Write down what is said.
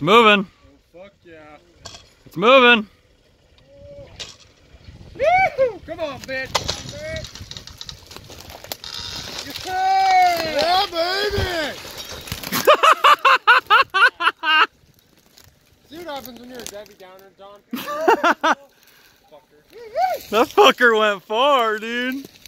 It's moving. Oh, fuck yeah. It's moving. Woo! Come on, bitch. Yeah, baby. See what happens when you're a Debbie Downer, John? That fucker went far, dude.